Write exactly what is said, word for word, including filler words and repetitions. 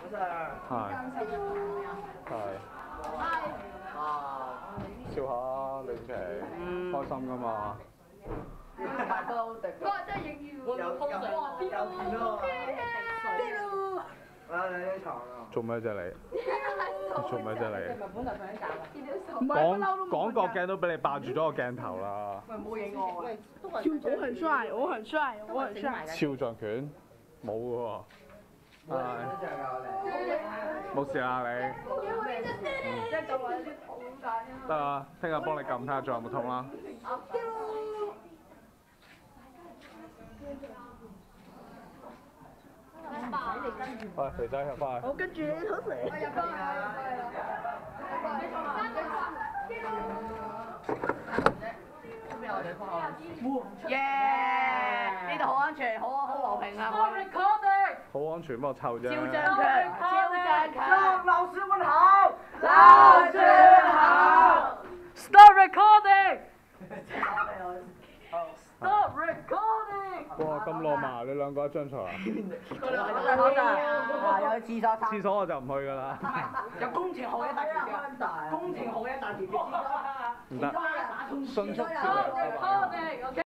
係。係。笑下李琪，開心㗎嘛。 嗰日真係影要有通常有片咯，啲咯。啊！你啲床啊！ 做咩啫你？做咩啫你？ 本來想搞講講個鏡都俾你霸住咗個鏡頭啦。 喂，冇影我啊！ 我很帥，我很帥，我很帥。 肖像權冇嘅喎。係。冇事啊你。 即係咁話有啲痛咁解啊！ 得啊，聽日幫你撳睇下仲有冇痛啦。喂，肥仔入翻去。 我跟住你好肥。 我入翻去，入翻去。耶！呢度好安全，好好和平啊！ 好安全，不過臭啫。 肖像權，肖像權。 老師問好， 老師好。Stop recording。Stop recording。 哇，咁浪漫，你兩個一張床啊？ 我就我就啊有廁所廁所我就唔去㗎啦。 有工程學嘅大條嘅，工程學嘅大條嘅廁所。 唔得，迅速撤離。 Stop recording。